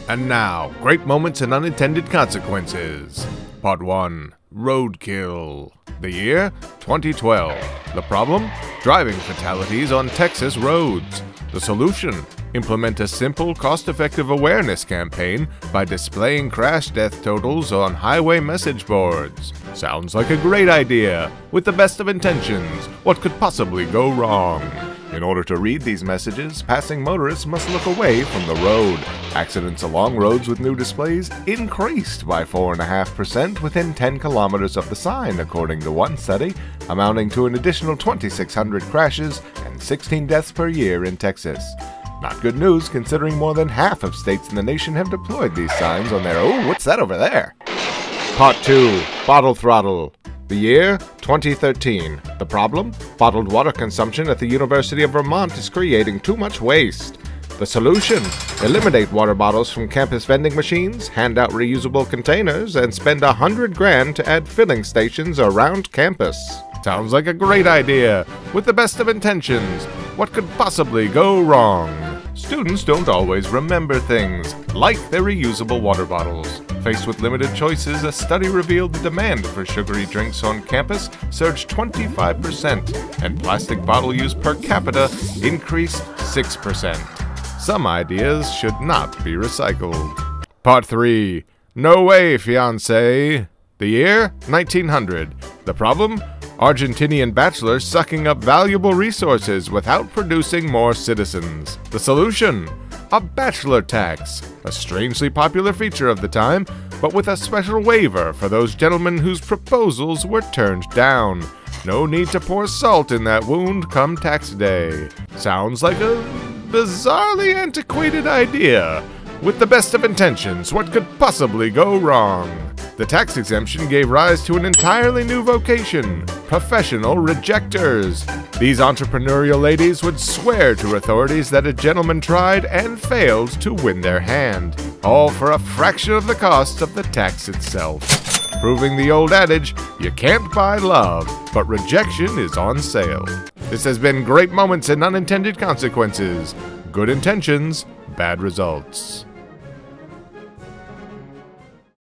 And now, great moments and unintended consequences. Part 1. Roadkill. The year? 2012. The problem? Driving fatalities on Texas roads. The solution? Implement a simple, cost-effective awareness campaign by displaying crash death totals on highway message boards. Sounds like a great idea. With the best of intentions, what could possibly go wrong? In order to read these messages, passing motorists must look away from the road. Accidents along roads with new displays increased by 4.5% within 10 kilometers of the sign, according to one study, amounting to an additional 2,600 crashes and 16 deaths per year in Texas. Not good news, considering more than half of states in the nation have deployed these signs on their— oh, what's that over there? Part 2. Bottle Throttle. The year? 2013. The problem? Bottled water consumption at the University of Vermont is creating too much waste. The solution? Eliminate water bottles from campus vending machines, hand out reusable containers, and spend $100 grand to add filling stations around campus. Sounds like a great idea. With the best of intentions, what could possibly go wrong? Students don't always remember things, like their reusable water bottles. Faced with limited choices, a study revealed the demand for sugary drinks on campus surged 25%, and plastic bottle use per capita increased 6%. Some ideas should not be recycled. Part 3. No way, fiancé. The year? 1900. The problem? Argentinian bachelors sucking up valuable resources without producing more citizens. The solution? A bachelor tax, a strangely popular feature of the time, but with a special waiver for those gentlemen whose proposals were turned down. No need to pour salt in that wound come tax day. Sounds like a bizarrely antiquated idea. With the best of intentions, what could possibly go wrong? The tax exemption gave rise to an entirely new vocation: professional rejectors. These entrepreneurial ladies would swear to authorities that a gentleman tried and failed to win their hand, all for a fraction of the cost of the tax itself. Proving the old adage, you can't buy love, but rejection is on sale. This has been Great Moments and Unintended Consequences. Good intentions, bad results.